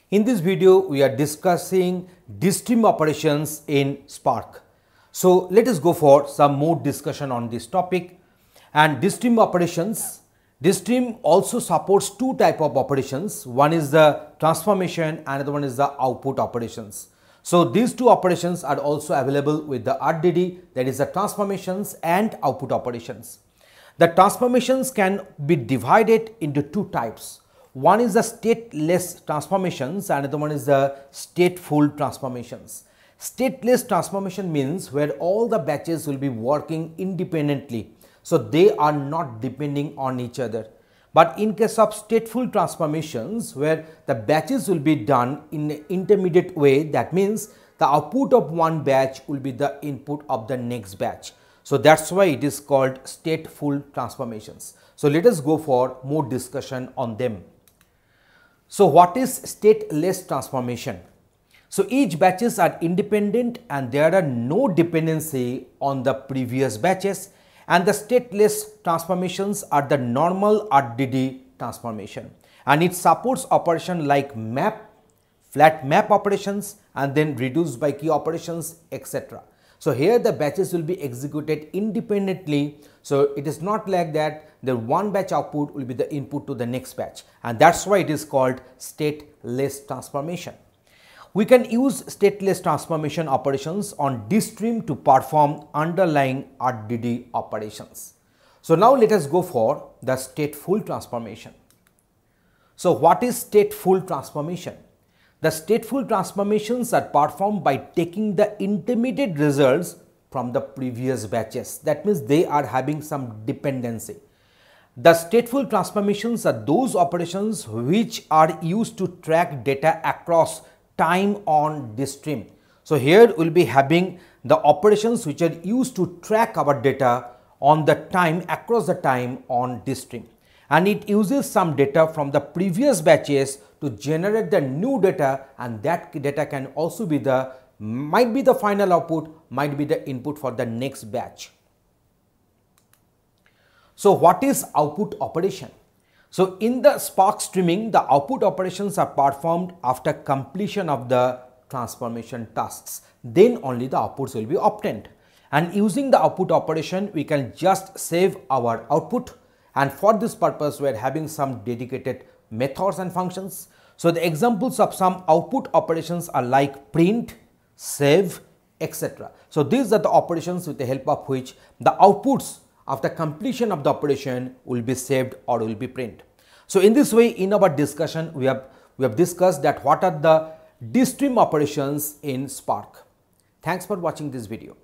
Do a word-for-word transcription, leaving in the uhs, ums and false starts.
In this video, we are discussing distream operations in Spark. So let us go for some more discussion on this topic. And distream operations, distream also supports two type of operations. One is the transformation, another one is the output operations. So these two operations are also available with the R D D, that is the transformations and output operations. The transformations can be divided into two types. One is the stateless transformations, another one is the stateful transformations. Stateless transformation means where all the batches will be working independently, so they are not depending on each other. But in case of stateful transformations, where the batches will be done in an intermediate way, that means the output of one batch will be the input of the next batch. So that's why it is called stateful transformations. So let us go for more discussion on them. So what is stateless transformation? So each batches are independent and there are no dependency on the previous batches, and the stateless transformations are the normal R D D transformation, and it supports operation like map, flat map operations, and then reduced by key operations, et cetera. So here the batches will be executed independently. So it is not like that the one batch output will be the input to the next batch, and that's why it is called stateless transformation. We can use stateless transformation operations on distream to perform underlying R D D operations. So now let us go for the stateful transformation. So what is stateful transformation? The stateful transformations are performed by taking the intermediate results from the previous batches. That means they are having some dependency. The stateful transformations are those operations which are used to track data across time on distream. So here we will be having the operations which are used to track our data on the time across the time on distream, and it uses some data from the previous batches to generate the new data, and that data can also be the might be the final output, might be the input for the next batch. So what is output operation? So in the Spark streaming, the output operations are performed after completion of the transformation tasks. Then only the outputs will be obtained. And using the output operation, we can just save our output. And for this purpose, we are having some dedicated methods and functions. So the examples of some output operations are like print, save, et cetera. So these are the operations with the help of which the outputs after completion of the operation will be saved or will be printed. So in this way, in our discussion, we have we have discussed that what are the distream operations in Spark. Thanks for watching this video.